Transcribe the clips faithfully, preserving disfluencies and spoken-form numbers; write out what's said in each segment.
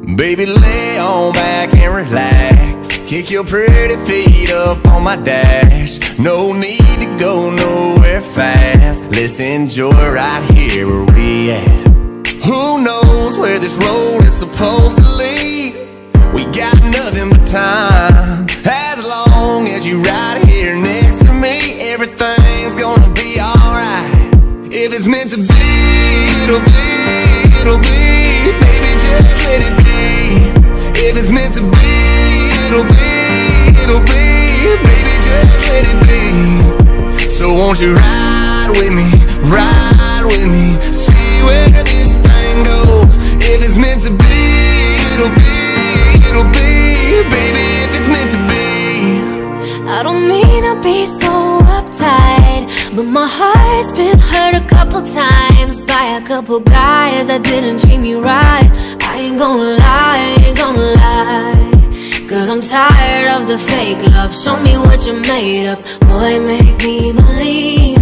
Baby, lay on back and relax. Kick your pretty feet up on my dash. No need to go nowhere fast. Let's enjoy right here where we at. Who knows where this road is supposed to lead? We got nothing but time. As long as you right here next to me, everything's gonna be alright. If it's meant to be, it'll be, it'll be. Baby, just let it be. If it's meant to be, it'll be, it'll be. Baby, just let it be. So won't you ride with me, ride with me, see where this thing goes. If it's meant to be, it'll be, it'll be. Baby, if it's meant to be. I don't mean to be so uptight, but my heart's been hurt a couple times by a couple guys that didn't treat me right. I ain't gonna lie, I ain't gonna lie, cause I'm tired of the fake love. Show me what you're made of, boy, make me believe.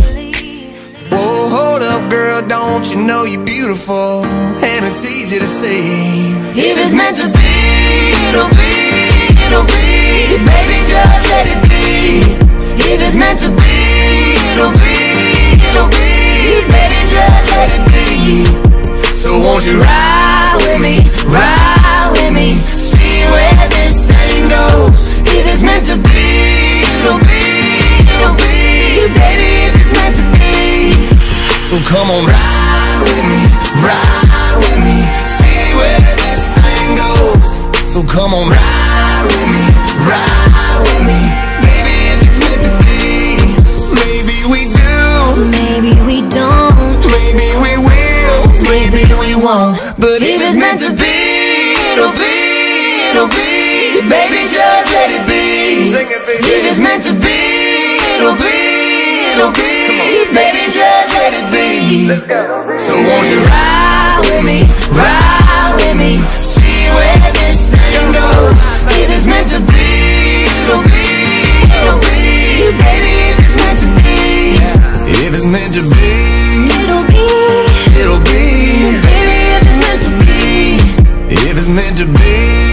Whoa, hold up, girl, don't you know you're beautiful? And it's easy to see. If it's meant to be, it'll be, it'll be. Baby, just let it be. If it's meant to be, it'll be, it'll be. Baby, just let it be. So won't you ride with me, ride with me, see where this thing goes. If it's meant to be, it'll be, it'll be. Baby, if it's meant to be. So come on, ride with me, ride with me, see where this thing goes. So come on, ride with me, ride with me. Baby, if it's meant to be. Maybe we do, maybe we don't, maybe we will, maybe we won't. But if it's meant to be, it'll be, it'll be. Baby, just let it be. Sing it, baby. If it's meant to be, it'll be, it'll be. Baby, just let it be. Let's go. So won't you ride with me, ride with me, see where this thing goes. If it's meant to be, it'll be, it'll be. Baby, if it's meant to be. If it's meant to be, it'll be, it'll be. baby, if it's meant to be. If it's meant to be.